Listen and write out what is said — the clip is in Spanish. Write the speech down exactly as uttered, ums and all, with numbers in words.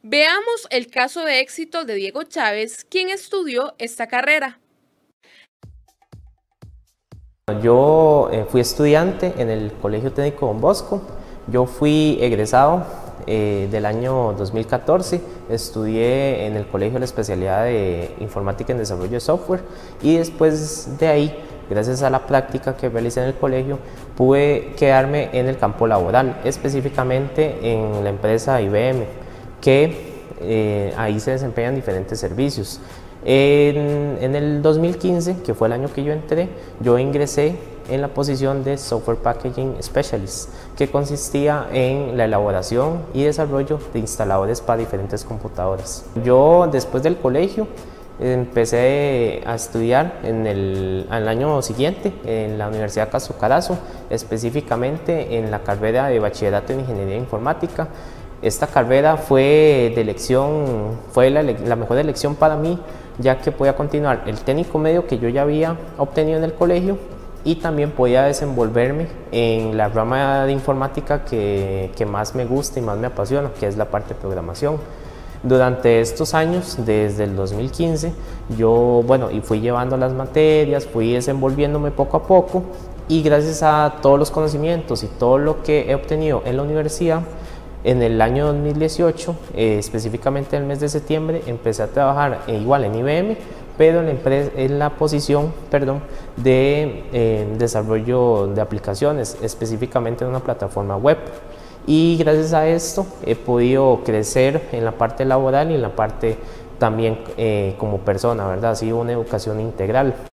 Veamos el caso de éxito de Diego Chávez, quien estudió esta carrera. Yo eh, fui estudiante en el Colegio Técnico Don Bosco. Yo fui egresado eh, del año dos mil catorce. Estudié en el colegio la especialidad de Informática en Desarrollo de Software y después de ahí, gracias a la práctica que realicé en el colegio, pude quedarme en el campo laboral, específicamente en la empresa I B M, que eh, ahí se desempeñan diferentes servicios. En, en el dos mil quince, que fue el año que yo entré, yo ingresé en la posición de Software Packaging Specialist, que consistía en la elaboración y desarrollo de instaladores para diferentes computadoras. Yo, después del colegio, empecé a estudiar en el, el año siguiente en la Universidad Castro Carazo, específicamente en la carrera de Bachillerato en Ingeniería Informática. Esta carrera fue de elección, fue la, la mejor elección para mí, ya que podía continuar el técnico medio que yo ya había obtenido en el colegio y también podía desenvolverme en la rama de informática que, que más me gusta y más me apasiona, que es la parte de programación. Durante estos años, desde el dos mil quince, yo, bueno, y fui llevando las materias, fui desenvolviéndome poco a poco y gracias a todos los conocimientos y todo lo que he obtenido en la universidad, en el año dos mil dieciocho, eh, específicamente en el mes de septiembre, empecé a trabajar eh, igual en I B M, pero en la, empresa, en la posición perdón, de eh, desarrollo de aplicaciones, específicamente en una plataforma web. Y gracias a esto he podido crecer en la parte laboral y en la parte también eh, como persona, ¿verdad? Ha sido una educación integral.